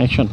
action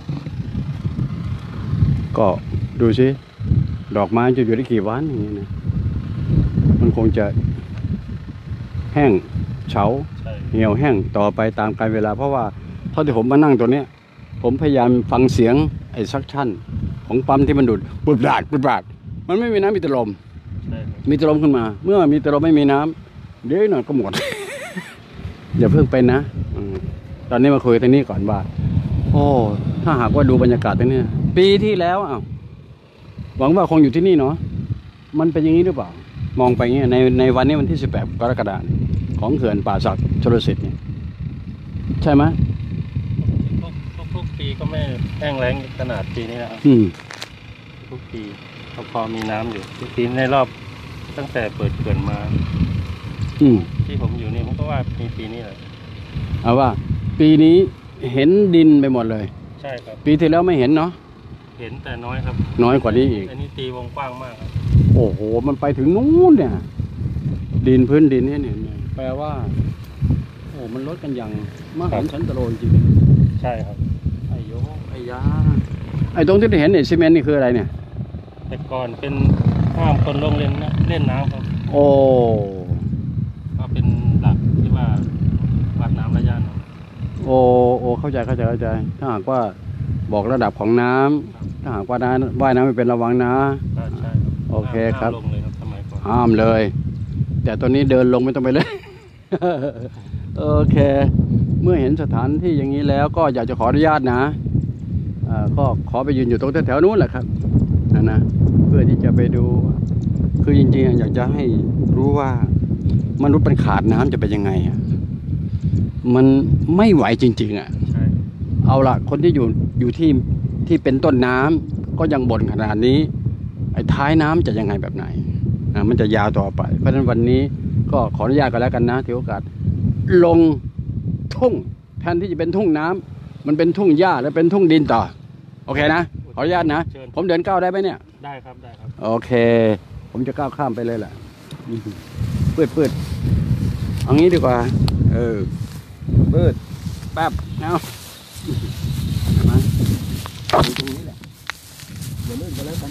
ก็ดูสิดอกไม้จะอยู่ได้กี่วันอย่างนี้นะมันคงจะแห้งเฉาเหี่ยวแห้งต่อไปตามกาลเวลาเพราะว่าเท่าที่ผมมานั่งตัวเนี้ยผมพยายามฟังเสียงไอ้ซักชั่นของปั๊มที่มันดูดปุบดาดมันไม่มีน้ำมีแต่ลมมีแต่ลมขึ้นมาเมื่อมีแต่ลมไม่มีน้ำเดี๋ยวหน่อยก็หมด อย่าเพิ่งเป็นนะตอนนี้มาคุยตรงนี้ก่อนว่าโอ้ถ้าหากว่าดูบรรยากาศตรงนี้ปีที่แล้วหวังว่าคงอยู่ที่นี่เนาะมันเป็นอย่างนี้หรือเปล่ามองไปเงี้ยในวันนี้วันที่18 กรกฎาคมของเขื่อนป่าสักชลสิทธิ์เนี่ยใช่ไหมทุกปีก็ไม่แห้งแล้งขนาดปีนี้นะครับทุกปีก็พอมีน้ำอยู่ทุกปีในรอบตั้งแต่เปิดเขื่อนมาที่ผมอยู่นี่ผมก็ว่ามีปีนี้แหละเอาว่าปีนี้เห็นดินไปหมดเลยใช่ครับปีที่แล้วไม่เห็นเนาะเห็นแต่น้อยครับน้อยกว่านี้อีกอันนี้ตีวงกว้างมากครับโอ้โหมันไปถึงนู้นเนี่ยดินพื้นดินเนี่ยแปลว่าโอ้มันลดกันอย่างมหันต์ชั้นตะโลจริงใช่ครับไอ้โยไอ้ยาไอ้ตรงที่เห็นเนี่ยซีเมนต์นี่คืออะไรเนี่ยแต่ก่อนเป็นห้ามคนลงเล่นน้ำครับโอ้ก็เป็นหลักที่ว่าวัดน้ำระยะนึงโอ้เข้าใจถ้าหากว่าบอกระดับของน้ำถ้าหากว่าว่ายน้ำไม่เป็นระวังนะใช่โอเคครับลงเลยครับสมัยก่อนห้ามเลยแต่ตอนนี้เดินลงไม่ต้องไปเลย โอเคเมื่อเห็นสถานที่อย่างนี้แล้วก็อยากจะขออนุญาตนะก็ขอไปยืนอยู่ตรงแถวๆนู้นแหละครับนะเพื่อที่จะไปดูคือจริงๆอยากจะให้รู้ว่ามนุษย์มันขาดน้ำจะเป็นยังไงมันไม่ไหวจริงๆเอาละคนที่อยู่ที่เป็นต้นน้ำก็ยังบ่นขนาดนี้ไอ้ท้ายน้ำจะยังไงแบบไหนมันจะยาวต่อไปเพราะฉะนั้นวันนี้ก็ขออนุญาตกันแล้วกันนะถือโอกาสลงทุ่งแทนที่จะเป็นทุ่งน้ำมันเป็นทุ่งหญ้าและเป็นทุ่งดินต่อโอเคนะขออนุญาตนะผมเดินก้าวได้ไหมเนี่ยได้ครับโอเคผมจะก้าวข้ามไปเลยแหละปืดเอางี้ดีกว่าปืดแป๊บเอามาตรงนี้แหละอย่าเลื่อนไปแล้วกัน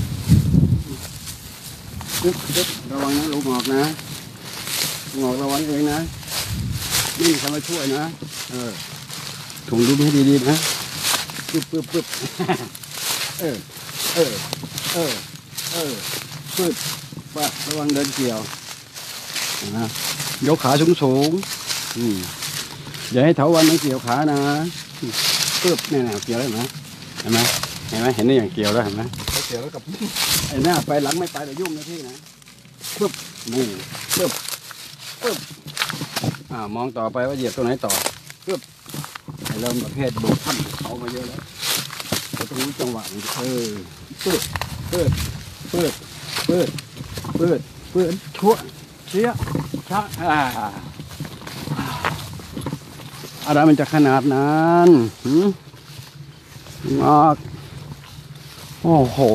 ระวังนะลงหมอกนะหมอกระวังเองนะนี่ทำมาช่วยนะถุงดูให้ดีๆนะปึ๊บปึ๊บว่าระวังเดินเกี่ยวนะยกขาสูงอย่าให้เถาวัลย์มันเกี่ยวขานะปึ๊บเนี่ยเกี่ยวได้ไหมเห็นไหมเห็นได้อย่างเกี่ยวแล้วเห็นไหมเกี่ยวแล้วกับไอ้หน้าไปหลังไม่ไปแต่ยุ่งนะพี่นะปึ๊บนี่ปึ๊บมองต่อไปว่าเหยียบตรงไหนต่อปึ๊บเริ่มประเภทโดดท่านเขามาเยอะแล้วเราต้องรู้จังหวะปืดชั่วเชี่ยช้าอะไรมันจะขนาดนั้นมากโอ้โห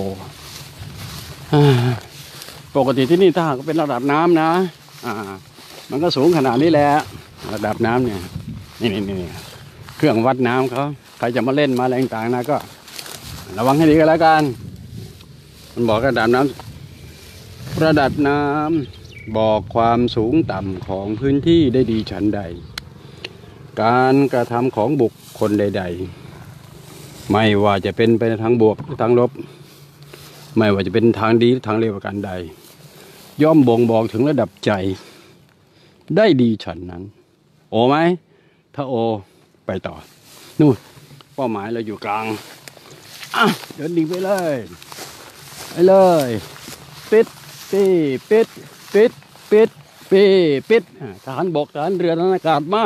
ปกติที่นี่ถ้าหากเป็นระดับน้ำนะมันก็สูงขนาดนี้แหละระดับน้ำเนี่ยนี่เครื่องวัดน้ำเขาใครจะมาเล่นมาอะไรต่างๆนะก็ระวังให้ดีกันแล้วกันมันบอกระดับน้ำบอกความสูงต่ำของพื้นที่ได้ดีฉันใดการกระทำของบุคคลใดๆไม่ว่าจะเป็นไปในทางบวกหรือทางลบไม่ว่าจะเป็นทางดีหรือทางเลวประการใดย่อมบ่งบอกถึงระดับใจได้ดีฉันนั้นโอไหมถ้าโอไปต่อนู่นเป้าหมายเราอยู่กลางเดินดิ่งไปเลยปิดทหารบกทหารเรือทหารอากาศมา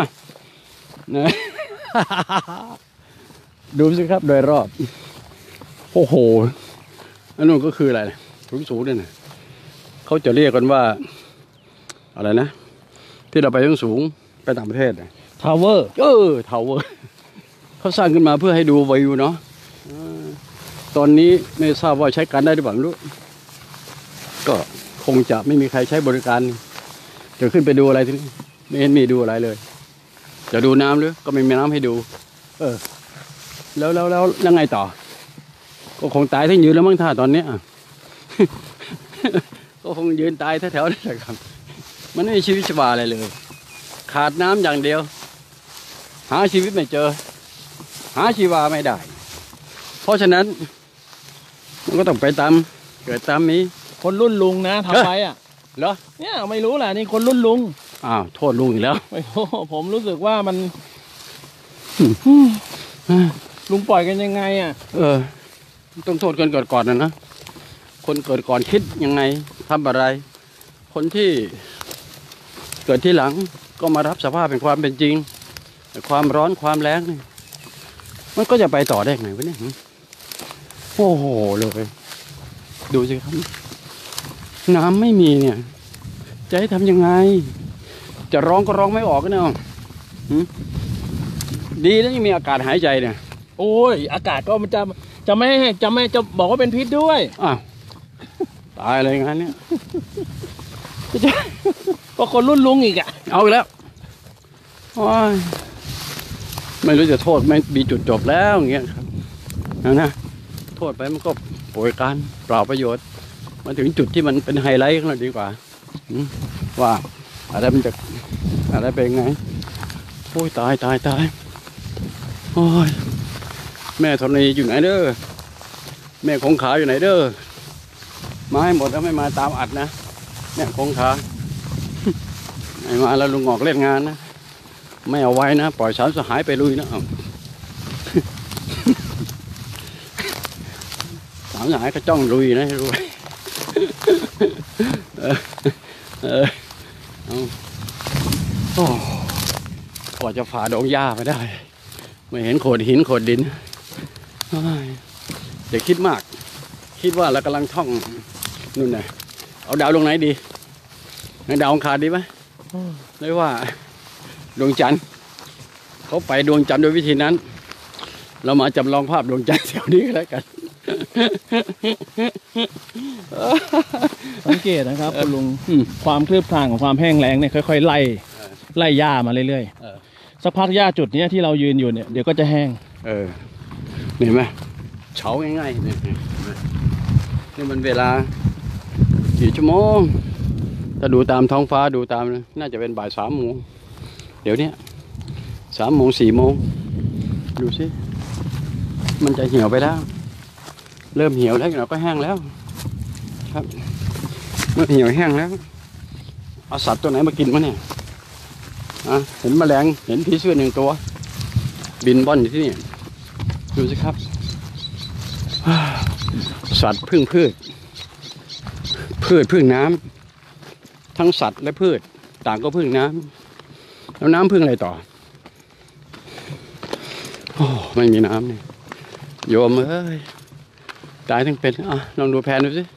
ดูสิครับโดยรอบโอ้โหอันนู้นก็คืออะไรสูงเนี่ยนะเขาจะเรียกกันว่าอะไรนะที่เราไปสูงไปต่างประเทศทาวเวอร์ทาวเวอร์เขาสร้างขึ้นมาเพื่อให้ดูวิวเนาะตอนนี้ไม่ทราบว่าใช้การได้หรือเปล่ารู้ก็คงจะไม่มีใครใช้บริการจะขึ้นไปดูอะไรที่นี่ไม่เห็นมีดูอะไรเลยจะดูน้ำหรือก็ไม่มีน้ำให้ดูแล้วไงต่อก็คงตายทั้งยืนแล้วมั้งท่าตอนเนี้ย ก็คงยืนตายแถวๆนั่นแหละครับมันไม่มีชีวิตชีวาอะไรเลยขาดน้ำอย่างเดียวหาชีวิตไม่เจอหาชีวาไม่ได้เพราะฉะนั้นมันก็ต้องไปตามเกิดตามนี้คนรุ่นลุงนะทำไว้อ่ะเหรอเนี่ยไม่รู้แหละนี่คนรุ่นลุงอ้าวโทษลุงอีกแล้วไม่รู้ผมรู้สึกว่ามัน ลุงปล่อยกันยังไงอ่ะต้องโทษคนเกิดก่อนนะคนเกิดก่อนคิดยังไงทำอะไร คนที่เกิดที่หลังก็มารับสภาพเป็นความเป็นจริงความร้อนความแรงนี่มันก็จะไปต่อได้ไงวะเนี่ยโอ้โหเลยดูสิครับน้ำไม่มีเนี่ยจะให้ทำยังไงจะร้องก็ร้องไม่ออกกันเนาะดีแล้วยังมีอากาศหายใจเนี่ยโอ้ยอากาศก็มันจะไม่จะบอกว่าเป็นพิษด้วยอ้าวตายอะไรงั้นเนี่ยก็คนรุ่นลุงอีกอ่ะเอาอีกแล้วโอ้ยไม่รู้จะโทษไม่มีจุดจบแล้วอย่างเงี้ยครับนะโทษไปมันก็โปรยการเปล่าประโยชน์มาถึงจุดที่มันเป็นไฮไลท์ของเราดีกว่าว่าอะไรมันจะอะไรเป็นไงโอ้ยตายโอ้ยแม่ธรณีอยู่ไหนเด้อแม่คงขาอยู่ไหนเด้อมาให้หมดแล้วไม่มาตามอัดนะแม่คงขาไม่มาแล้วลุงงอกเล่นงานนะไม่เอาไว้นะปล่อยสารสหายไปลุยนะสารสหายก็จ้องลุยนะให้รู้โอ้กว่าจะฝ่าดงหญ้าไปได้ไม่เห็นโขดหินโขดดินอย่าคิดมากคิดว่าเรากำลังท่องนู่นน่ะเอาดาวลงไหนดีดาวองคารดีไหมหรือว่าดวงจันทร์เขาไปดวงจันทร์โดยวิธีนั้นเรามาจำลองภาพดวงจันทร์แถวนี้ก็แล้วกันสังเกตนะครับคุณลุงความคลืบคลานของความแห้งแล้งเนี่ยค่อยๆไล่หญ้ามาเรื่อยๆสักพักหญ้าจุดนี้ที่เรายืนอยู่เนี่ยเดี๋ยวก็จะแห้งเห็นไหมเฉาง่ายๆนี่มันเวลากี่ชั่วโมงถ้าดูตามท้องฟ้าดูตามน่าจะเป็นบ่าย3 โมงเดี๋ยวนี้3 โมง 4 โมงดูสิมันจะเหี่ยวไปแล้วเริ่มเหี่ยวแล้วเราก็แห้งแล้วครับเมื่อเหี่ยวแห้งแล้วเอาสัตว์ตัวไหนมากินวะเนี่ยเห็นแมลงเห็นผีเสื้อ1 ตัวบินบ่อนอยู่ที่นี่ดูสิครับสัตว์พึ่งพืชพึ่งน้ำทั้งสัตว์และพืชต่างก็พึ่งน้ำแล้วน้ำพึ่งอะไรต่อโอ้ไม่มีน้ำเนี่ยโยมเอ้ยตายทั้งเป็นลองดูแผนดูสิ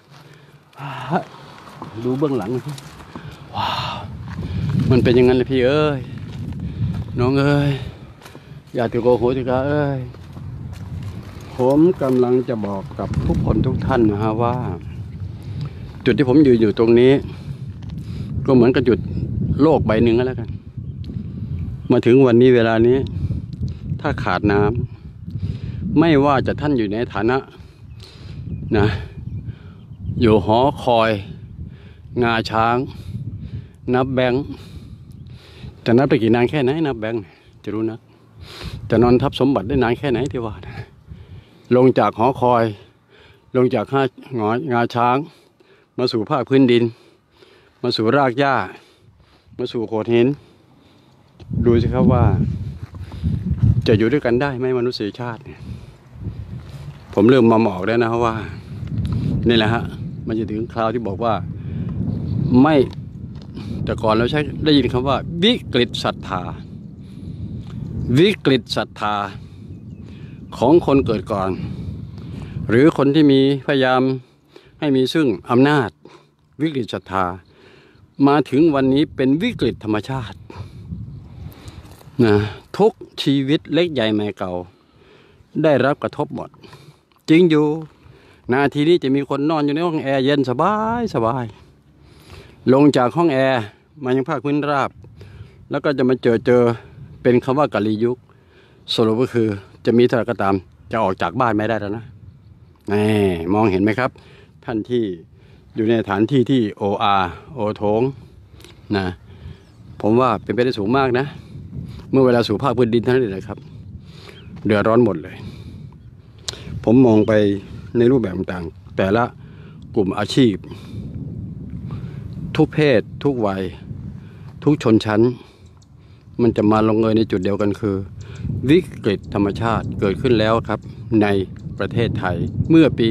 ดูเบื้องหลังว้าวมันเป็นอย่างนั้นเลยพี่เอ้ยน้องเอ้ยอย่าติโกโหติกาเอ้ยผมกำลังจะบอกกับทุกคนทุกท่านนะฮะว่าจุดที่ผมยืนอยู่ตรงนี้ก็เหมือนกับจุดโลกใบหนึ่งก็แล้วกันมาถึงวันนี้เวลานี้ถ้าขาดน้ำไม่ว่าจะท่านอยู่ในฐานะนะอยู่หอคอยงาช้างนับแบงค์จะนับไปกี่นานแค่ไหนนับแบงค์จะรู้นะจะนอนทับสมบัติได้นานแค่ไหนที่ว่าลงจากหอคอยลงจากงาช้างมาสู่ภาคพื้นดินมาสู่รากหญ้ามาสู่โขดหินดูสิครับว่าจะอยู่ด้วยกันได้ไหมมนุษยชาติเนี่ยผมเริ่มมาหมอกแล้วนะครับว่านี่แหละฮะมันจะถึงคราวที่บอกว่าไม่แต่ก่อนเราใช้ได้ยินคำว่าวิกฤตศรัทธาวิกฤตศรัทธาของคนเกิดก่อนหรือคนที่มีพยายามให้มีซึ่งอำนาจวิกฤตศรัทธามาถึงวันนี้เป็นวิกฤตธรรมชาตินะทุกชีวิตเล็กใหญ่ใหม่เก่าได้รับกระทบหมดจริงอยู่นาทีนี้จะมีคนนอนอยู่ในห้องแอร์เย็นสบายลงจากห้องแอร์มายังภาคพื้นราบแล้วก็จะมาเจอเป็นคำว่ากาลียุคสรุปก็คือจะมีเท่าไหร่ก็ตามจะออกจากบ้านไม่ได้แล้วนะนี่มองเห็นไหมครับท่านที่อยู่ในสถานที่ที่โอโถงนะผมว่าเป็นไปได้สูงมากนะเมื่อเวลาสู่ภาคพื้นดินเท่านั้นเองนะครับเดือดร้อนหมดเลยผมมองไปในรูปแบบต่างๆแต่ละกลุ่มอาชีพทุกเพศทุกวัยทุกชนชั้นมันจะมาลงเอยในจุดเดียวกันคือวิกฤตธรรมชาติเกิดขึ้นแล้วครับในประเทศไทยเมื่อปี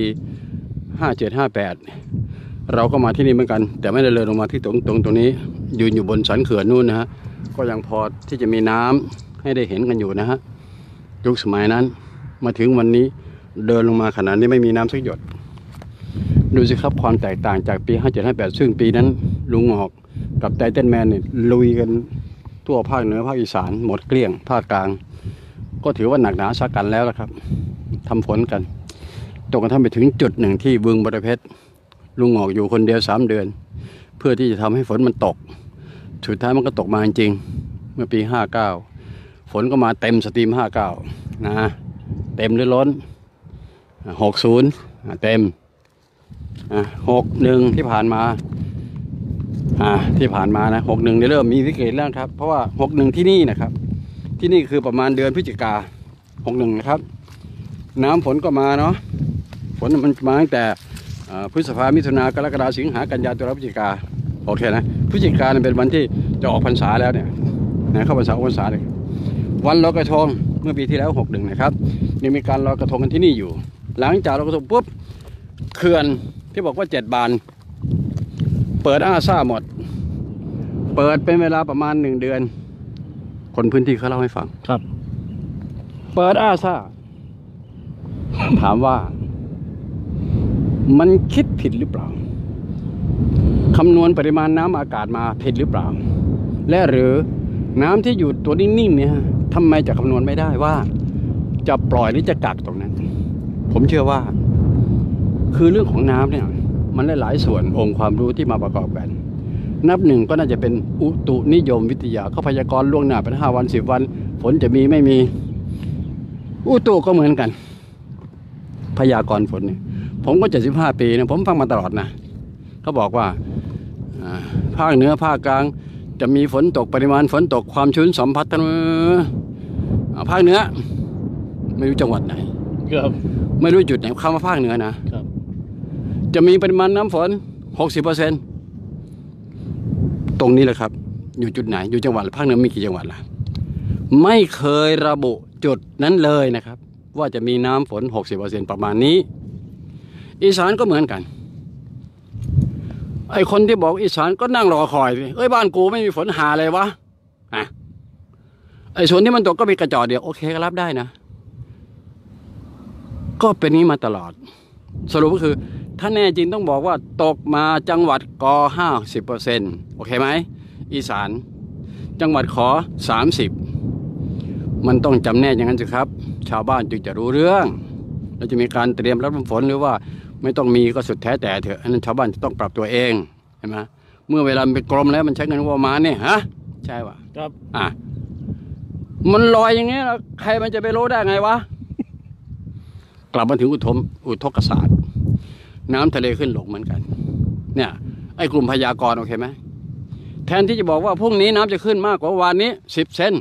57-58เราก็มาที่นี่เหมือนกันแต่ไม่ได้เลยลงมาที่ตรงนี้ยืนอยู่บนสันเขื่อนนู่นนะฮะก็ยังพอที่จะมีน้ำให้ได้เห็นกันอยู่นะฮะยุคสมัยนั้นมาถึงวันนี้เดินลงมาขนาดนี้ไม่มีน้ำสักหยดดูสิครับความแตกต่างจากปี57-58ซึ่งปีนั้นลุงหอกกับไททันแมนเนี่ยลุยกันทั่วภาคเหนือภาคอีสานหมดเกลี้ยงภาคกลางก็ถือว่าหนักหนาสากันแล้วละครับทำฝนกันจนกระทั่งไปถึงจุดหนึ่งที่บึงบรเพชรลุงหอกอยู่คนเดียว3 เดือนเพื่อที่จะทำให้ฝนมันตกสุดท้ายมันก็ตกมาจริงเมื่อปี59ฝนก็มาเต็มสตรีม59นะเต็มหรือล้น60เต็ม61ที่ผ่านมานะ61เนี่ยเริ่มมีวิกฤตแล้วครับเพราะว่า61ที่นี่นะครับที่นี่คือประมาณเดือนพฤศจิกา61นะครับน้ำฝนก็มาเนาะฝนมันมาตั้งแต่พฤษภามิถุนากรกฎาสิงหากันยายนตุลาพฤศจิกาโอเคนะพฤศจิกาเป็นวันที่จะออกพรรษาแล้วเนี่ยนะเข้าพรรษาเลยวันลอยกระทงเมื่อปีที่แล้ว61นะครับยังมีการลอยกระทงกันที่นี่อยู่หลังจากลอยกระทงปุ๊บเขื่อนที่บอกว่า7 บานเปิดซ่าหมดเปิดเป็นเวลาประมาณ1 เดือนคนพื้นที่เขาเล่าให้ฟังครับเปิดซ่าถามว่ามันคิดผิดหรือเปล่าคำนวณปริมาณน้ำอากาศมาผิดหรือเปล่าและหรือน้ำที่อยู่ตัวนิ่งๆเนี่ยทำไมจะคำนวณไม่ได้ว่าจะปล่อยหรือจะกักตรงนั้นผมเชื่อว่าคือเรื่องของน้ำเนี่ยมันหลายส่วนองค์ความรู้ที่มาประกอบกันนับหนึ่งก็น่าจะเป็นอุตุนิยมวิทยาเขาพยากรณ์ล่วงหน้าเป็น5 วัน10 วันฝนจะมีไม่มีอุตุก็เหมือนกันพยากรณ์ฝนเนี่ยผมก็75 ปีนะผมฟังมาตลอดนะเขาบอกว่าภาคเหนือภาคกลางจะมีฝนตกปริมาณฝนตกความชื้นสัมผัสภาคเหนือไม่รู้จังหวัดไหนครับไม่รู้จุดไหนคำว่าภาคเหนือนะครับจะมีปริมาณน้ำฝน 60% ตรงนี้แหละครับอยู่จุดไหนอยู่จังหวัดภาคเหนือมีกี่จังหวัดล่ะไม่เคยระบุจุดนั้นเลยนะครับว่าจะมีน้ำฝน 60% ประมาณนี้อีสานก็เหมือนกันไอคนที่บอกอีสานก็นั่งรอคอยบ้านกูไม่มีฝนหาเลยวะไอส่วนที่มันตกก็มีกระจอกเดียวโอเคก็รับได้นะก็เป็นนี้มาตลอดสรุปก็คือถ้าแน่จริงต้องบอกว่าตกมาจังหวัดก50%โอเคไหมอีสานจังหวัดขอ30มันต้องจำแนกอย่างนั้นสิครับชาวบ้านจึงจะรู้เรื่องเราจะมีการเตรียมรับฝนหรือว่าไม่ต้องมีก็สุดแท้แต่เถอะอันนั้นชาวบ้านจะต้องปรับตัวเองใช่ไหมเมื่อเวลาเป็นกรมแล้วมันใช้เงินประมาณเนี่ยใช่ป่ะครับมันลอยอย่างเงี้ยใครมันจะไปรู้ได้ไงวะ กลับมาถึงอุทกศาสตร์น้ำทะเลขึ้นลงเหมือนกันเนี่ยไอ้กลุ่มพยากรณ์โอเคไหมแทนที่จะบอกว่าพรุ่งนี้น้ำจะขึ้นมากกว่าวันนี้10 เซน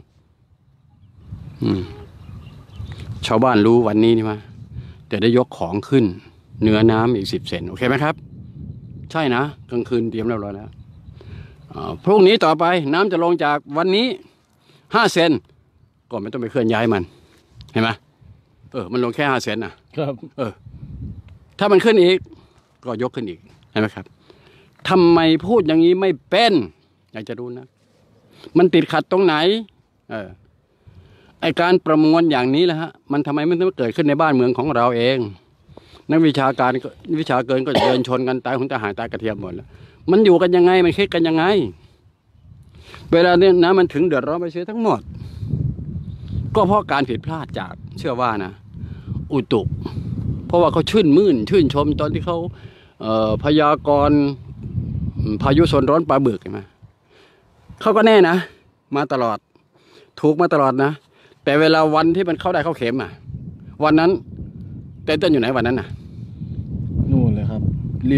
ชาวบ้านรู้วันนี้นี่มั้ยจะได้ยกของขึ้นเหนือน้ำอีก10 เซนโอเคไหมครับใช่นะกลางคืนเตรียมเรียบร้อยแล้วพรุ่งนี้ต่อไปน้ำจะลงจากวันนี้5 เซนก็ไม่ต้องไปเคลื่อนย้ายมันเห็นไหมมันลงแค่5 เซนนะครับถ้ามันขึ้นอีกก็ยกขึ้นอีกเห็นไหมครับทำไมพูดอย่างนี้ไม่เป็นอยากจะรู้นะมันติดขัดตรงไหนไอการประมวลอย่างนี้แหละฮะมันทำไมไม่ต้องเกิดขึ้นในบ้านเมืองของเราเองนักวิชาการวิชาเกินก็เดินชนกันตายหุ่นตาหายตายกระเทียมหมดแล้วมันอยู่กันยังไงมันคิดกันยังไงเวลาเนี่ยนะมันถึงเดือดร้อนไปเสียทั้งหมดก็เพราะการผิดพลาดจากเชื่อว่านะอุตุเพราะว่าเขาชื่นชมตอนที่เขาพยากรณ์พายุโซนร้อนปลาบึกใช่ไหมเขาก็แน่นะมาตลอดถูกมาตลอดนะแต่เวลาวันที่มันเข้าได้เข้าเข็มวันนั้นเต้นอยู่ไหนวันนั้นน่ะนู่นเลยครับ ริ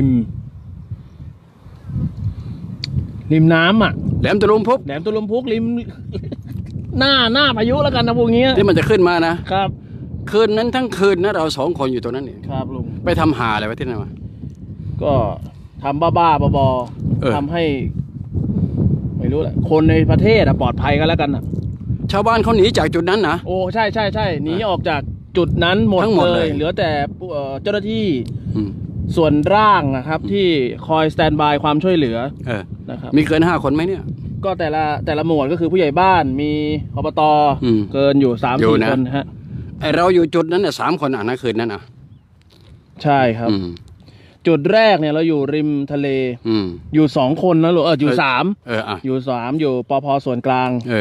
มน้ำอ่ะแหลมตะลุมพุกแหลมตุลมพุกริม หน้าพายุแล้วกันนะพวกเนี้ยที่มันจะขึ้นมานะครับ คืนนั้นทั้งคืนนะเรา2 คนอยู่ตรงนั้นเองครับลุงไปทำหาอะไรไว้ที่นั่นวะก็ทำบ้าๆบอเออๆทำให้ ไม่รู้แหละคนในประเทศอะปลอดภัยกันแล้วกันอะชาวบ้านเขาหนีจากจุดนั้นนะโอ้ใช่หนีออกจากจุดนั้นหมดทั้งหมดเลเลย ยเหลือแต่เจ้าหน้าที่อืมส่วนร่างนะครับ ที่คอยสแตนบายความช่วยเหลือเออนะครับมีเกิน5 คนไหมเนี่ยก็แต่ละหมวดก็คือผู้ใหญ่บ้านมีอบตอืมเกินอยู่อยู่ 3-4 นะคนฮะไอเราอยู่จุดนั้นเนี่ย3 คนนะคืนนั้นอ่ะใช่ครับอืมจุดแรกเนี่ยเราอยู่ริมทะเลอืมอยู่2 คนนะหรออยู่3 อ่ะอยู่3อยู่ปภส่วนกลาง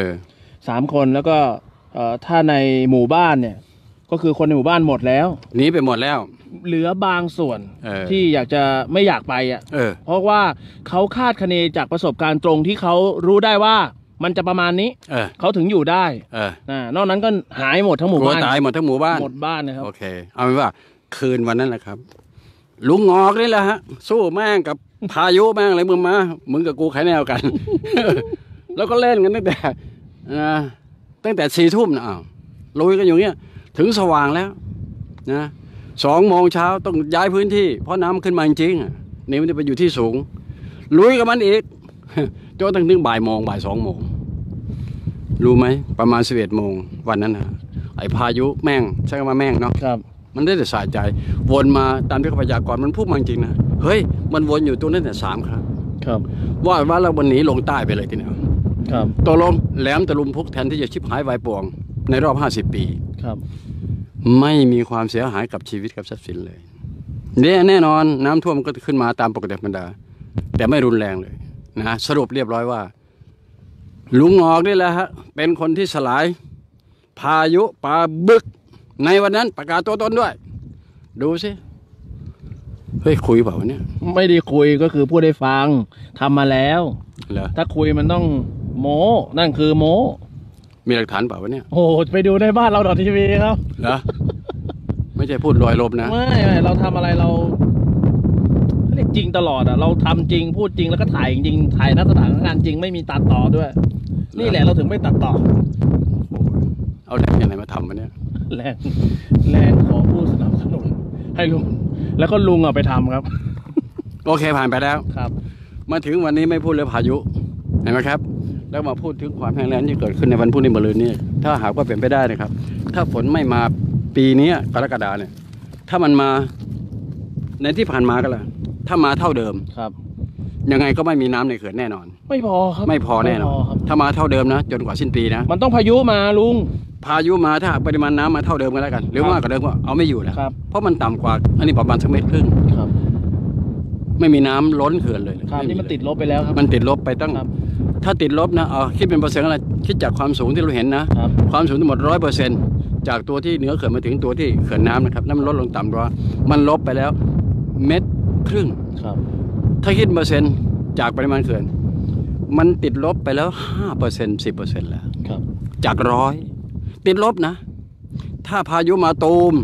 3 คนแล้วก็ถ้าในหมู่บ้านเนี่ยก็คือคนในหมู่บ้านหมดแล้วหนีไปหมดแล้วเหลือบางส่วนเออที่ไม่อยากไปอ่ะเออเพราะว่าเขาคาดคะเนจากประสบการณ์ตรงที่เขารู้ได้ว่ามันจะประมาณนี้เออเขาถึงอยู่ได้เออนอกนั้นก็หายหมดทั้งหมู่กลัวบ้านตายหมดทั้งหมู่บ้านหมดบ้านนะครับโอเค เอาเป็นว่าคืนวันนั้นแหละครับ ลุงงอกนี่แหละฮะ สู้แม่งกับพายุแม่งอะไรมึงกับกูใครแนวกัน แล้วก็เล่นกันตั้งแต่4 ทุ่มนะอ้าวลุยกันอยู่เงี้ยถึงสว่างแล้วนะ2 โมงเช้าต้องย้ายพื้นที่เพราะน้ำขึ้นมาจริงๆนี่มันจะไปอยู่ที่สูง ลุยกับมันอีก จนถึงบ่าย 2 โมงรู้ไหมประมาณ11 โมงวันนั้นนะไอ้พายุแม่งใช้คำว่าแม่งเนาะครับมันได้แต่สะใจวนมาตามที่เขาพยากรณ์มันพุ่งมาจริงนะเฮ้ยมันวนอยู่ตรงนั้นแต่3 ครั้งครับว่าเราวันนี้ลงใต้ไปเลยทีเดียวครับตกลงแหลมตะลุมพุกแทนที่จะชิบหายวายป่วงในรอบ50 ปีครับไม่มีความเสียหายกับชีวิตกับทรัพย์สินเลยเนี่ยแน่นอนน้ำท่วมก็ขึ้นมาตามปกติธรรมดาแต่ไม่รุนแรงเลยนะสรุปเรียบร้อยว่า ลุงงอกนี่แหละฮะเป็นคนที่สลายพายุปลาบึกในวันนั้นประกาศตัวตนด้วย ดูสิเฮ้ยคุยเปล่าวะเนี่ยไม่ได้คุยก็คือพูดให้ฟังทำมาแล้วเหรอถ้าคุยมันต้องโม้นั่นคือโม้มีหลักฐานเปล่าวะเนี่ยโอ้โหไปดูในบ้านเราทีวีครับเหรอไม่ใช่พูดลอยลมนะไม่เราทำอะไรเราเรียกจริงตลอดอ่ะเราทำจริงพูดจริงแล้วก็ถ่ายจริงถ่ายณสถานการณ์จริงไม่มีตัดต่อด้วย นี่แหละเราถึงไม่ตัดต่อเอาแรงยังไงมาทำวะเนี่ยแรงของผู้สนับสนุนให้ลุงแล้วก็ลุงไปทำครับโอเคผ่านไปแล้วครับมาถึงวันนี้ไม่พูดเรื่องพายุเห็นไหมครับ แล้วมาพูดถึงความแห้งแล้งที่เกิดขึ้นในวันพรุ่งนี้มะรืนนี้ถ้าหากว่าเป็นไปได้นะครับ ถ้าฝนไม่มาปีนี้กรกฎาเนี่ยถ้ามันมาในที่ผ่านมาก็แล้วถ้ามาเท่าเดิมครับยังไงก็ไม่มีน้ำในเขื่อนแน่นอนไม่พอครับไม่พอแน่นอนครับถ้ามาเท่าเดิมนะจนกว่าสิ้นปีนะมันต้องพายุมาลุงพายุมาถ้าหากปริมาณน้ำมาเท่าเดิมกันแล้วกัน หรือมากกว่าเดิมก็เอาไม่อยู่แล้วครับเพราะมันต่ำกว่าอันนี้ประมาณสัก1.5 เมตรครับไม่มีน้ำล้นเขื่อนเลยครับไนี่มันติดลบไปแล้วครับมันติดลบไปตั้งครับถ้าติดลบนะคิดเป็นเปอร์เซ็นต์อะไรคิดจากความสูงที่เราเห็นนะครับความสูงทั้งหมด100%จากตัวที่เหนือเขื่อนมาถึงตัวที่เขื่อนน้ำนะครับนั่นมันลดลงต่ำกว่ามันลบไปแล้ว1.5 เมตรครับถ้าคิดเปอร์เซ็นต์จากปริมาณเขื่อนมันติดลบไปแล้ว5% 10% แล้วครับจาก100ติดลบนะ ถ้าพายุมาตูม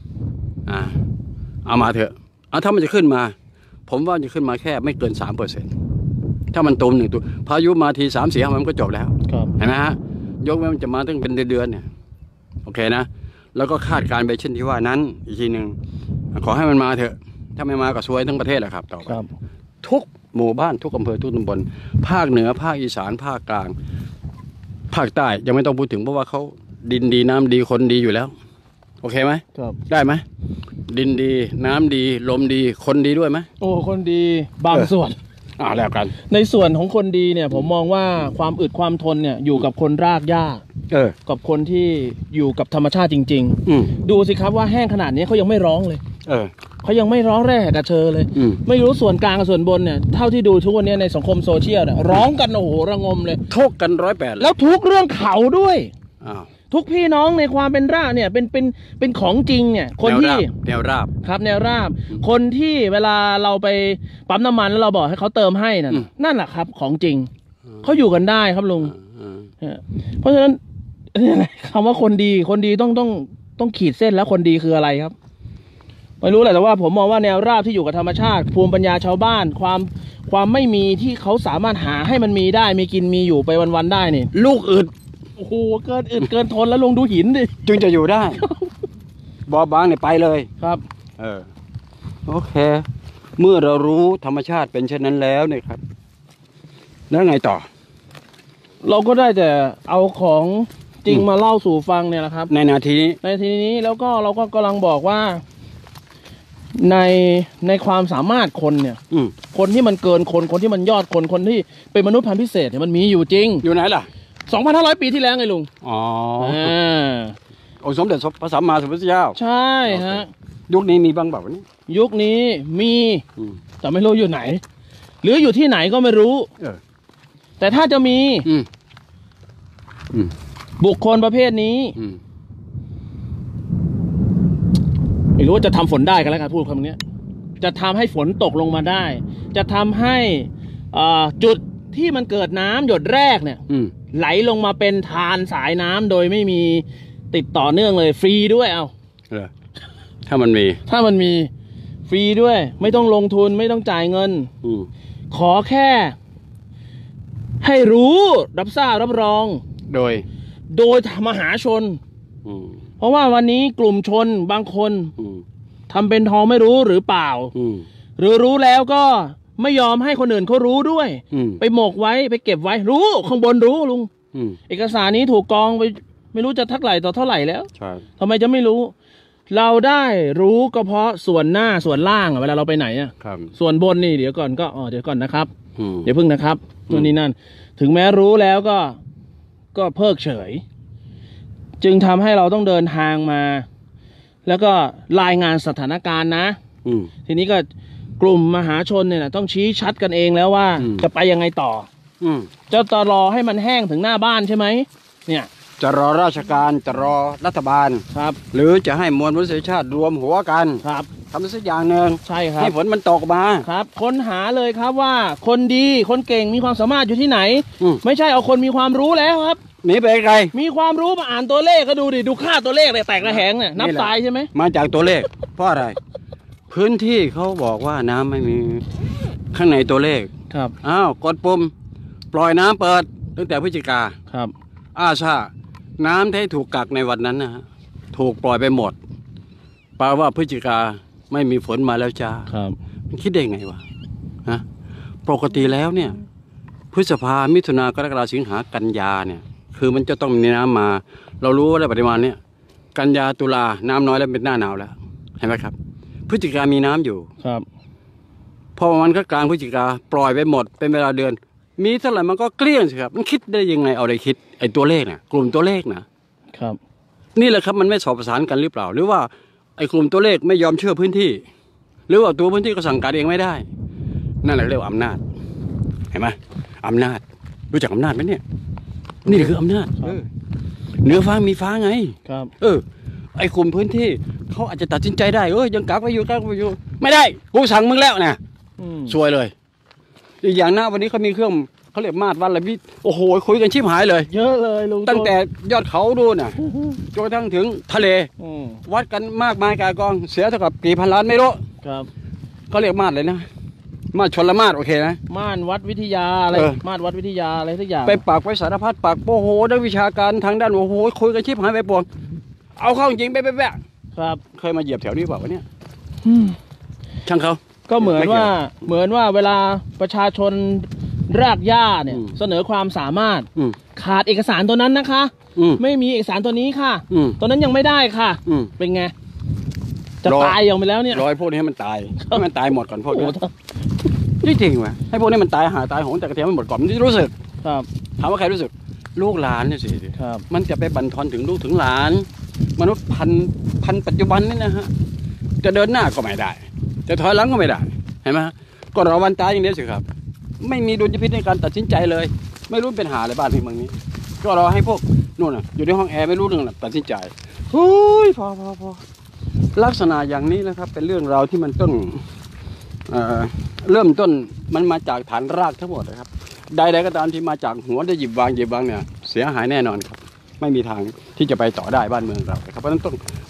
เอามาเถอะถ้ามันจะขึ้นมา ผมว่าจะขึ้นมาแค่ไม่เกิน 3%ถ้ามันตูม1 ตัวพายุมาที3-4 มันก็จบแล้วครับเห็นไหมฮะยกเว้นมันจะมาตั้งเป็นเดือนเนี่ยโอเคนะแล้วก็คาดการณ์ไปเช่นที่ว่านั้นอีกทีหนึ่งขอให้มันมาเถอะถ้าไม่มาก็ซวยทั้งประเทศแหละครับต่อไปครับทุกหมู่บ้านทุกอำเภอทุกตำบลภาคเหนือภาคอีสานภาคกลาง ภาคใต้ยังไม่ต้องพูดถึงเพราะว่าเขาดินดีน้ำดีคนดีอยู่แล้ว โอเคไหมครับได้ไหมดินดีน้ำดีลมดีคนดีด้วยไหมโอ้คนดีบางส่วนแล้วกันในส่วนของคนดีเนี่ย ผมมองว่าความอึดความทนเนี่ยอยู่กับคนรากหญ้า กับคนที่อยู่กับธรรมชาติจริง ๆ ดูสิครับว่าแห้งขนาดนี้เขายังไม่ร้องเลยเขายังไม่ร้องแร่กระเชอเลย ไม่รู้ส่วนกลางกับส่วนบนเนี่ยเท่าที่ดูทุกวันนี้ในสังคมโซเชียลเนี่ยร้องกันโอ้โหระงมเลยทุกกัน108 แล้วทุกเรื่องเขาด้วยอ้าวทุกพี่น้องในความเป็นรากเนี่ยเป็นของจริงเนี่ยคนที่แนวราบครับแนวราบคนที่เวลาเราไปปั๊มน้ำมันแล้วเราบอกให้เขาเติมให้นั่นแหละครับของจริงเขาอยู่กันได้ครับลุงเพราะฉะนั้นนี่แหละคำว่าคนดีต้องขีดเส้นแล้วคนดีคืออะไรครับไม่รู้แหละแต่ว่าผมมองว่าแนวราบที่อยู่กับธรรมชาติภูมิปัญญาชาวบ้านความไม่มีที่เขาสามารถหาให้มันมีได้มีกินมีอยู่ไปวันๆได้นี่ลูกอึดโอ้โหเกินอึดเกินทนแล้วลงดูหินดิจึงจะอยู่ได้ บอบางเนี่ยไปเลยครับโอเค เมื่อเรารู้ธรรมชาติเป็นเช่นนั้นแล้วเนี่ยครับแล้วไงต่อเราก็ได้แต่เอาของจริงมาเล่าสู่ฟังเนี่ยแหละครับในนาทีนี้ในทีนี้แล้วก็เราก็กำลังบอกว่าในความสามารถคนเนี่ยคนที่มันเกินคนที่มันยอดคนที่เป็นมนุษย์พันธุ์พิเศษเนี่ยมันมีอยู่จริงอยู่ไหนล่ะ 2,500 ปีที่แล้วไงลุงอ๋อองค์สมเด็จพระสัมมาสัมพุทธเจ้าใช่ฮะยุคนี้มีบ้างแบบนี้ยุคนี้มีแต่ไม่รู้อยู่ไหนหรืออยู่ที่ไหนก็ไม่รู้แต่ถ้าจะมีบุคคลประเภทนี้ไม่รู้ว่าจะทำฝนได้กันแล้วกันพูดคำนี้จะทำให้ฝนตกลงมาได้จะทำให้จุดที่มันเกิดน้ำหยดแรกเนี่ยไหลลงมาเป็นทานสายน้ำโดยไม่มีติดต่อเนื่องเลยฟรีด้วยเอาถ้ามันมีฟรีด้วยไม่ต้องลงทุนไม่ต้องจ่ายเงินขอแค่ให้รู้รับทราบรับรองโดยมหาชนเพราะว่าวันนี้กลุ่มชนบางคนทำเป็นทองไม่รู้หรือเปล่าหรือรู้แล้วก็ไม่ยอมให้คนอื่นเขารู้ด้วยไปหมกไว้ไปเก็บไว้รู้ข้างบนรู้ลุงเอกสารนี้ถูกกองไปไม่รู้จะเท่าไหร่ต่อเท่าไหร่แล้วทำไมจะไม่รู้เราได้รู้ก็เพราะส่วนหน้าส่วนล่างเวลาเราไปไหนอ่ะส่วนบนนี่เดี๋ยวก่อนนะครับเดี๋ยวพึ่งนะครับตัวนี้นั่นถึงแม้รู้แล้วก็เพิกเฉยจึงทำให้เราต้องเดินทางมาแล้วก็รายงานสถานการณ์นะทีนี้ก็กลุ่มมหาชนเนี่ยต้องชี้ชัดกันเองแล้วว่าจะไปยังไงต่อจะรอให้มันแห้งถึงหน้าบ้านใช่ไหมเนี่ยจะรอราชการจะรอรัฐบาลครับหรือจะให้มวลมนุษยชาติรวมหัวกันครับทำสักอย่างหนึ่งใช่ครับให้ฝนมันตกมาครับค้นหาเลยครับว่าคนดีคนเก่งมีความสามารถอยู่ที่ไหนไม่ใช่เอาคนมีความรู้แล้วครับหนีไปไกลมีความรู้มาอ่านตัวเลขก็ดูดิดูค่าตัวเลขเลยแตกระแหงเนี่ยนับตายใช่ไหมมาจากตัวเลขเพราะอะไรพื้นที่เขาบอกว่าน้ำไม่มีข้างในตัวเลขครับอ้าวกดปุ่มปล่อยน้ำเปิดตั้งแต่พฤศจิกาครับใช่น้ำที่ถูกกักในวันนั้นนะฮะถูกปล่อยไปหมดแปลว่าพฤศจิกาไม่มีฝนมาแล้วจ้าครับมันคิดได้ไงวะฮะปกติแล้วเนี่ยพฤษภามิถุนากรกฎาสิงหากันยาเนี่ยคือมันจะต้องมีน้ำมาเรารู้ว่าได้ปริมาณเนี่ยกันยาตุลาน้ำน้อยแล้วเป็นหน้าหนาวแล้วเห็นไหมครับพฤศจิกามีน้ำอยู่ครับพอมันก็กลางพฤศจิกาปล่อยไปหมดเป็นเวลาเดือนมีเท่าไหร่มันก็เกลี้ยงสิครับมันคิดได้ยังไงเอาได้คิดไอ้ตัวเลขเนี่ยกลุ่มตัวเลขนะครับนี่แหละครับมันไม่สอบประสานกันหรือเปล่าหรือว่าไอ้กลุ่มตัวเลขไม่ยอมเชื่อพื้นที่หรือว่าตัวพื้นที่ก็สั่งการเองไม่ได้นั่นแหละเรียกว่าอำนาจเห็นไหมอำนาจรู้จักอำนาจไหมเนี่ยนี่คืออำนาจเหนือฟ้ามีฟ้าไงครับไอ้กลุ่มพื้นที่เขาอาจจะตัดสินใจได้ยังกักไว้อยู่ไม่ได้กูสั่งมึงแล้วนะซวยเลยอีกอย่างหน้าวันนี้เขามีเครื่องเขาเรียกมาตรวัดอะไรพี่โอ้โหคุยกันชิบหายเลยเยอะเลยลุงตั้งแต่ยอดเขาดูน่ะจนกระทั่งถึงทะเลวัดกันมากมายกายกองเสียเท่ากับกี่พันล้านไม่รู้ครับเขาเรียกมาตรเลยนะมาตรชนละมาตรโอเคนะม่านวัดวิทยาอะไรมาตรวัดวิทยาอะไรทุกอย่างไปปากไปสารพัดปากโอ้โหนักวิชาการทางด้านโอ้โหคุยกันชิบหายไปปวงเอาเข้าจริงไปครับเคยมาเหยียบแถวนี้เปล่าวะเนี่ยช่างเขาก็เหมือนว่าเวลาประชาชนรากหญ้าเนี่ยเสนอความสามารถขาดเอกสารตัวนั้นนะคะไม่มีเอกสารตัวนี้ค่ะตัวนั้นยังไม่ได้ค่ะเป็นไงจะตายยังไปแล้วเนี่ยรอยพวกนี้ให้มันตายให้มันตายหมดก่อนพวกนี้จริงไหมให้พวกนี้มันตายตายโหงแต่กระเทียมมันหมดก่อนมันจะรู้สึกครับถามว่าใครรู้สึกลูกหลานเนี่ยสิมันจะไปบั่นทอนถึงลูกถึงหลานมนุษย์พันปัจจุบันนี่นะฮะจะเดินหน้าก็ไม่ได้จะถอยหลังก็ไม่ได้เห็นไหมก็รอวันตายอย่างเดียวสิครับไม่มีดุลยพินิจในการตัดสินใจเลยไม่รู้เป็นหาอะไรบ้านที่เมืองนี้ก็รอให้พวกนู่นอยู่ในห้องแอร์ไม่รู้เรื่องตัดสินใจเฮ้ยพอลักษณะอย่างนี้นะครับเป็นเรื่องราวที่มันต้องเริ่มต้นมันมาจากฐานรากทั้งหมดนะครับใดๆก็ตามที่มาจากหัวได้หยิบวางเนี่ยเสียหายแน่นอนครับไม่มีทางที่จะไปต่อได้บ้านเมืองเราครับเพราะฉะนั้นต้อง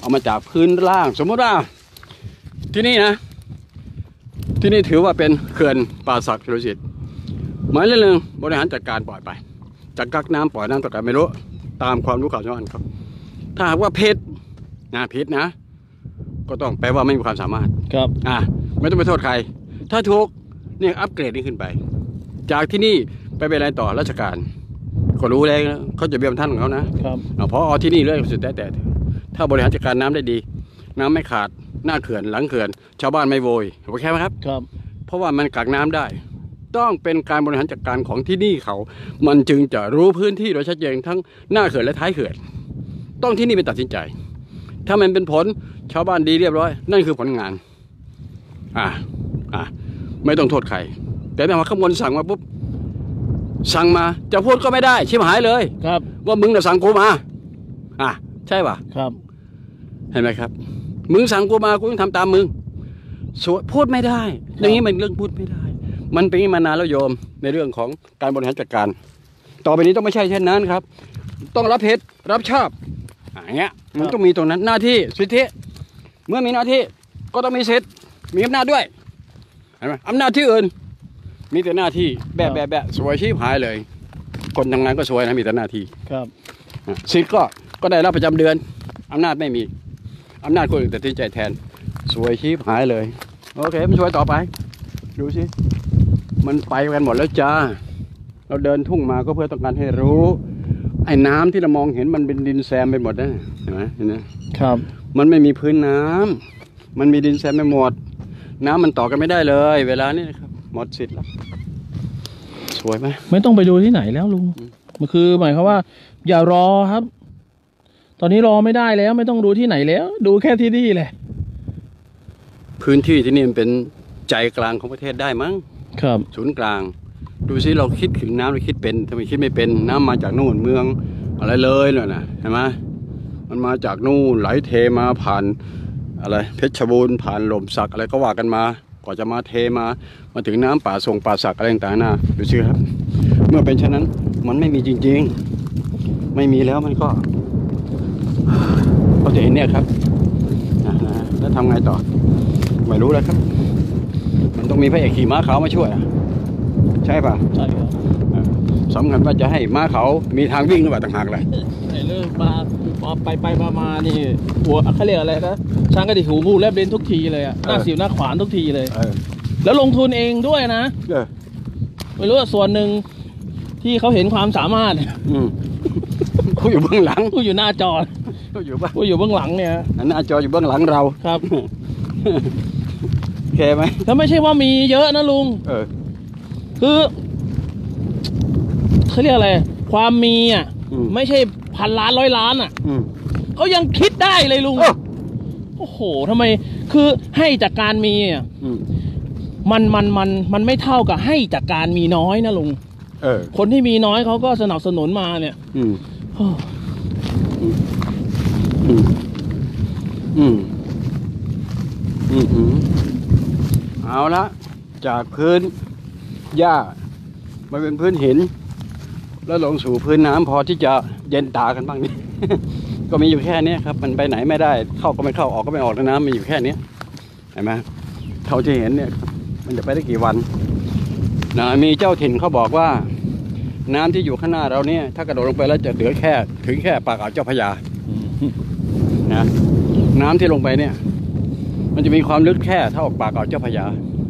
เอามาจากพื้นล่างสมมติว่าที่นี่นะที่นี่ถือว่าเป็นเขื่อนป่าสักชลสิทธิ์หมายเลขหนึ่งบริหารจัดการปล่อยไปจากกักน้ำปล่อยน้ำต่อไปไม่รู้ตามความรู้ข่าวชาวบ้านครับถ้าหากว่าผิดนะก็ต้องแปลว่าไม่มีความสามารถครับไม่ต้องไปโทษใครถ้าถูกเนี่ยอัปเกรดนี่ขึ้นไปจากที่นี่ไปเป็นอะไรต่อราชการก็รู้แล้วเขาจะเบี้ยท่านของเขานะครับพอที่นี่เลยสุดแต่ถ้าบริหารจัดการน้ำได้ดีน้ำไม่ขาดหน้าเขื่อนหลังเขื่อนชาวบ้านไม่โวยโอเคไหมครับเพราะว่ามันกักน้ำได้ต้องเป็นการบริหารจัดการของที่นี่เขามันจึงจะรู้พื้นที่โดยชัดเจนทั้งหน้าเขื่อนและท้ายเขื่อนต้องที่นี่เป็นตัดสินใจถ้ามันเป็นผลชาวบ้านดีเรียบร้อยนั่นคือผลงานไม่ต้องโทษใครแต่ถ้ามาข้างบนสั่งมาปุ๊บสั่งมาจะพูดก็ไม่ได้ชิบหายเลยครับว่ามึงน่ะสั่งกูมาใช่ป่ะครับเห็นไหมครับมึงสั่งกูมากูต้องทำตามมึงพูดไม่ได้อย่างนี้มันเรื่องพูดไม่ได้มันเป็นมานานแล้วโยมในเรื่องของการบริหารจัดการต่อไปนี้ต้องไม่ใช่เช่นนั้นครับต้องรับผิดรับชอบอย่างเงี้ยมันต้องมีตรงนั้นหน้าที่สิทธิเมื่อมีหน้าที่ก็ต้องมีสิทธิ์มีอำนาจด้วยเห็นไหมอำนาจที่อื่นมีแต่หน้าที่แบบสวยชีพหายเลยคนทำงานก็สวยนะมีแต่หน้าที่ครับสิทธิ์ก็ได้รับประจำเดือนอำนาจไม่มีอำนาจคนอื่นแต่ที่ใจแทนสวยชีพหายเลยโอเคมันช่วยต่อไปดูสิมันไปกันหมดแล้วจ้าเราเดินทุ่งมาก็เพื่อต้องการให้รู้ไอ้น้ำที่เรามองเห็นมันเป็นดินแซมไปหมดนะเห็นไหมครับมันไม่มีพื้นน้ำมันมีดินแซมไปหมดน้ำมันต่อกันไม่ได้เลยเวลานี้นะครับหมดสิทธิ์แล้วสวยไหมไม่ต้องไปดูที่ไหนแล้วลุงมันคือหมายความว่าอย่ารอครับตอนนี้รอไม่ได้แล้วไม่ต้องดูที่ไหนแล้วดูแค่ที่นี่แหละพื้นที่ที่นี่มันเป็นใจกลางของประเทศได้มั้งครับศูนย์กลางดูซิเราคิดถึงน้ำเราคิดเป็นทำไมคิดไม่เป็นน้ำมาจากนู่นเมืองอะไรเลยเลยนะเห็นไหมมันมาจากนู่นไหลเทมาผ่านอะไรเพชรบูรณ์ผ่านหล่มสักอะไรก็ว่ากันมากว่าจะมาเทมาถึงน้ำป่าส่งป่าสักอะไรต่างๆนะดูซิครับเมื่อเป็นเช่นนั้นมันไม่มีจริงๆไม่มีแล้วมันก็จะเห็นเนี่ยครับแล้วทำไงต่อไม่รู้แล้วครับมันต้องมีพระเอกขี่ม้าขาวมาช่วยใช่ป่ะใช่ครับสำคัญว่าจะให้ม้าเขามีทางวิ่งหรือเปล่าต่างหากเลยเรื่องมาไปมานี่หัวเขาเรียกอะไรนะช้างกระดิกหูงูแลบลิ้นทุกทีเลยหน้าสิวหน้าขวานทุกทีเลยแล้วลงทุนเองด้วยนะไม่รู้ว่าส่วนหนึ่งที่เขาเห็นความสามารถเขาอยู่เบื้องหลังเขาอยู่หน้าจอเขาอยู่เบื้องหลังเนี่ยหน้าจออยู่เบื้องหลังเราครับโอเคไหมแล้วไม่ใช่ว่ามีเยอะนะลุงคือเขาเรียกอะไรความมีไม่ใช่พันล้านร้อยล้านเขายังคิดได้เลยลุงโอ้โหทำไมคือให้จากการมีมันไม่เท่ากับให้จากการมีน้อยนะลุงคนที่มีน้อยเขาก็สนับสนุนมาเนี่ยเอาละจากพื้นหญ้ามาเป็นพื้นหินแล้วลงสู่พื้นน้ำพอที่จะเย็นตากันบ้างนี่ ก็มีอยู่แค่นี้ครับมันไปไหนไม่ได้เข้าก็ไม่เข้าออกก็ไม่ออกน้ำมีอยู่แค่นี้เห็นไหมเท่าที่เห็นเนี่ยมันจะไปได้กี่วันนะมีเจ้าถิ่นเขาบอกว่าน้ำที่อยู่ข้างหน้าเราเนี่ยถ้ากระโดดลงไปแล้วจะเหลือแค่ถึงแค่ปากอ่าวเจ้าพระยานะน้ำที่ลงไปเนี่ยมันจะมีความลึกแค่เท่าปากอ่าวเจ้าพระยา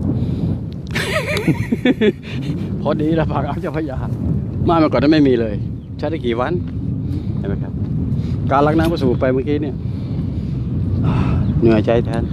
พอดีแล้วปากอ่าวเจ้าพระยามาก่อนนั้นไม่มีเลยใช้ได้กี่วันเห็นไหมครับการลักน้ำก็สูบไปเมื่อกี้เนี่ยเหนื่อยใจแทน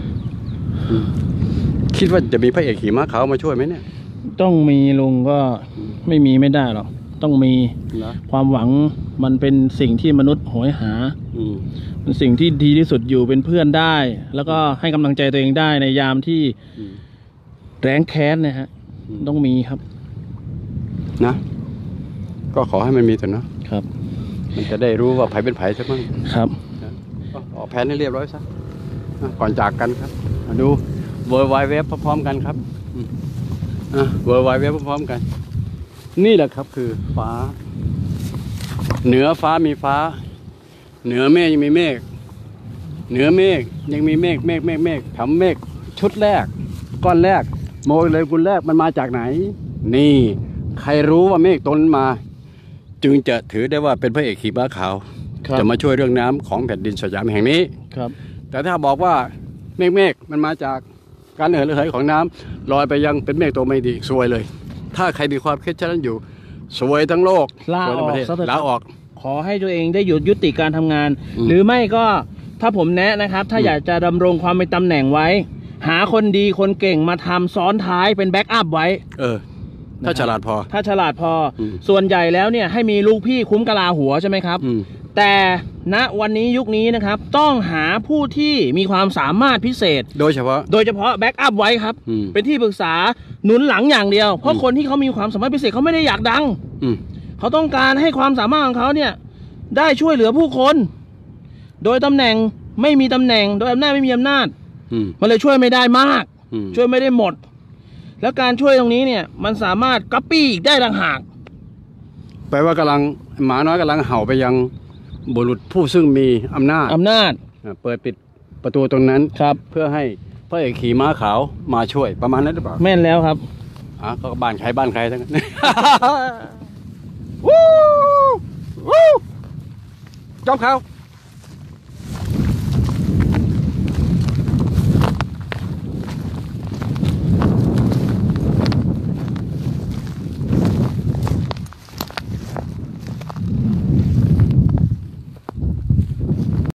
คิดว่าจะมีพระเอกขี่ม้าขาวมาช่วยไหมเนี่ยต้องมีลุงก็ไม่มีไม่ได้หรอกต้องมีความหวังมันเป็นสิ่งที่มนุษย์โหยหาเป็นสิ่งที่ดีที่สุดอยู่เป็นเพื่อนได้แล้วก็ให้กำลังใจตัวเองได้ในยามที่แรงแค้นนะฮะต้องมีครับนะก็ขอให้มันมีแต่เนาะครับมันจะได้รู้ว่าไผเป็นไผซะมั้งครับออกแผนให้เรียบร้อยซะก่อนจากกันครับดูเวอร์ไวเว็บพร้อมๆกันครับเวอร์ไวเว็บพร้อมๆกันนี่แหละครับคือฟ้าเหนือฟ้ามีฟ้าเหนือเมฆยังมีเมฆเหนือเมฆยังมีเมฆทำเมฆชุดแรกก้อนแรกโมเลกุลแรกมันมาจากไหนนี่ใครรู้ว่าเมฆตนมาจึงจะถือได้ว่าเป็นพระเอกขี่ม้าขาวจะมาช่วยเรื่องน้ำของแผ่นดินสยามแห่งนี้ครับแต่ถ้าบอกว่าเมฆมันมาจากการระเหยของน้ำลอยไปยังเป็นเมฆตัวไม่ดีซวยเลยถ้าใครมีความคิดเช่นนั้นอยู่ซวยทั้งโลกลาออกลาออกขอให้ตัวเองได้หยุดยุติการทำงาน หรือไม่ก็ถ้าผมแนะนะครับถ้าอยากจะดำรงความเป็นตำแหน่งไว้หาคนดีคนเก่งมาทำซ้อนท้ายเป็นแบ็กอัพไว้ถ้าฉลาดพอส่วนใหญ่แล้วเนี่ยให้มีลูกพี่คุ้มกะลาหัวใช่ไหมครับแต่ณวันนี้ยุคนี้นะครับต้องหาผู้ที่มีความสามารถพิเศษโดยเฉพาะแบ็กอัพไว้ครับเป็นที่ปรึกษาหนุนหลังอย่างเดียวเพราะคนที่เขามีความสามารถพิเศษเขาไม่ได้อยากดังเขาต้องการให้ความสามารถของเขาเนี่ยได้ช่วยเหลือผู้คนโดยตำแหน่งไม่มีตำแหน่งโดยอำนาจไม่มีอำนาจมันเลยช่วยไม่ได้มากช่วยไม่ได้หมดแล้วการช่วยตรงนี้เนี่ยมันสามารถก๊อปปี้อีกได้ต่างหากแปลว่ากำลังหมาน้อยกำลังเห่าไปยังบุรุษผู้ซึ่งมีอำนาจเปิดปิดประตูตรงนั้นครับเพื่อให้พระเอกขี่ม้าขาวมาช่วยประมาณนั้นหรือเปล่าแม่นแล้วครับก็บ้านใครทั้งนั้นจบข่าว